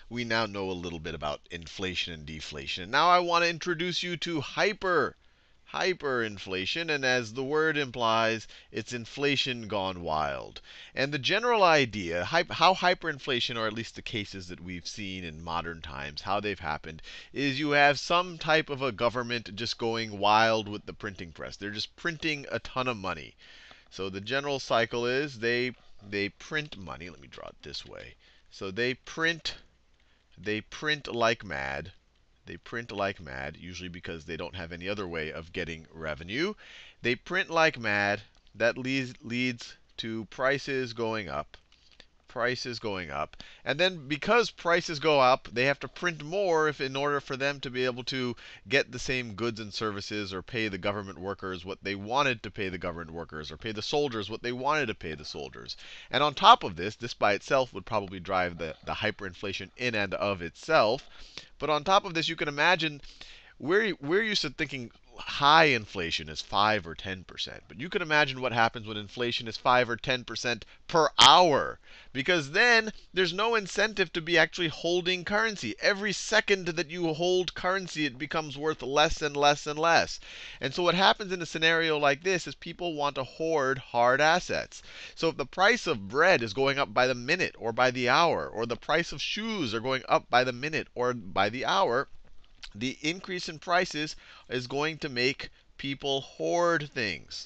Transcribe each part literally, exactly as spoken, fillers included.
we now know a little bit about inflation and deflation. Now I want to introduce you to hyper hyperinflation, and as the word implies, it's inflation gone wild. And the general idea, how hyperinflation, or at least the cases that we've seen in modern times, how they've happened, is you have some type of a government just going wild with the printing press. They're just printing a ton of money. So the general cycle is they they print money. Let me draw it this way. So they print they print like mad. They print like mad, usually because they don't have any other way of getting revenue. They print like mad. That leads, leads to prices going up. Prices going up. And then because prices go up, they have to print more if in order for them to be able to get the same goods and services or pay the government workers what they wanted to pay the government workers or pay the soldiers what they wanted to pay the soldiers. And on top of this, this by itself would probably drive the, the hyperinflation in and of itself. But on top of this, you can imagine we're, we're used to thinking high inflation is five or ten percent. But you can imagine what happens when inflation is five or ten percent per hour. Because then there's no incentive to be actually holding currency. Every second that you hold currency, it becomes worth less and less and less. And so what happens in a scenario like this is people want to hoard hard assets. So if the price of bread is going up by the minute or by the hour, or the price of shoes are going up by the minute or by the hour, the increase in prices is going to make people hoard things.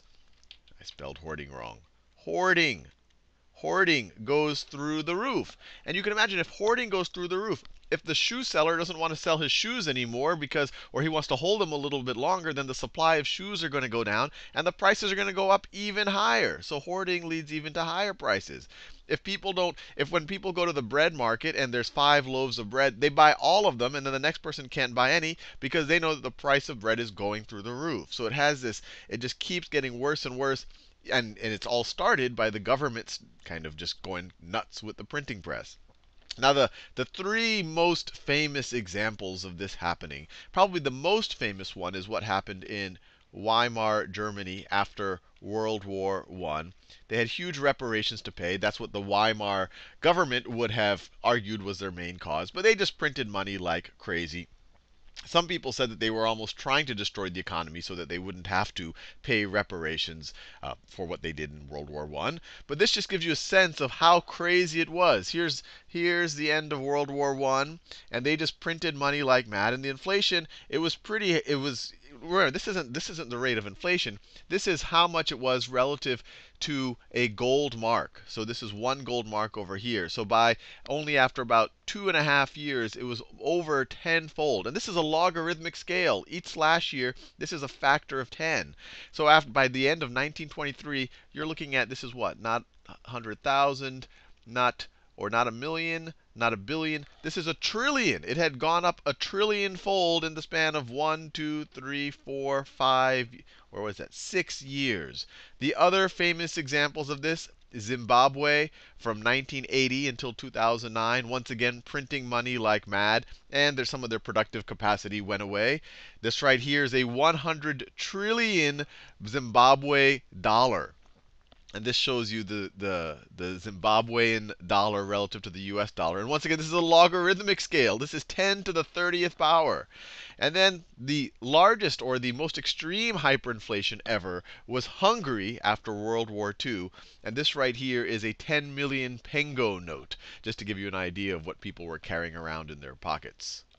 I spelled hoarding wrong. Hoarding. Hoarding goes through the roof. And you can imagine if hoarding goes through the roof, if the shoe seller doesn't want to sell his shoes anymore because, or he wants to hold them a little bit longer, then the supply of shoes are going to go down and the prices are going to go up even higher. So hoarding leads even to higher prices. If people don't, if when people go to the bread market and there's five loaves of bread, they buy all of them and then the next person can't buy any because they know that the price of bread is going through the roof. So it has this, it just keeps getting worse and worse. And, and it's all started by the government's kind of just going nuts with the printing press. Now, the, the three most famous examples of this happening, probably the most famous one is what happened in Weimar, Germany after World War One. They had huge reparations to pay. That's what the Weimar government would have argued was their main cause. But they just printed money like crazy. Some people said that they were almost trying to destroy the economy so that they wouldn't have to pay reparations uh, for what they did in World War One. But this just gives you a sense of how crazy it was. Here's, here's the end of World War One, and they just printed money like mad. And the inflation, it was pretty, it was, remember, this isn't, this isn't the rate of inflation. This is how much it was relative to a gold mark. So this is one gold mark over here. So by only after about two and a half years, it was over tenfold. And this is a logarithmic scale. Each slash year, this is a factor of ten. So after, by the end of nineteen twenty-three, you're looking at, this is what? Not one hundred thousand, not, or not a million, not a billion. This is a trillion. It had gone up a trillion fold in the span of one, two, three, four, five, or was that? Six years. The other famous examples of this, Zimbabwe from nineteen eighty until two thousand nine, once again printing money like mad, and there's some of their productive capacity went away. This right here is a one hundred trillion Zimbabwe dollar. And this shows you the, the, the Zimbabwean dollar relative to the U S dollar. And once again, this is a logarithmic scale. This is ten to the thirtieth power. And then the largest or the most extreme hyperinflation ever was Hungary after World War Two. And this right here is a ten million Pengo note, just to give you an idea of what people were carrying around in their pockets.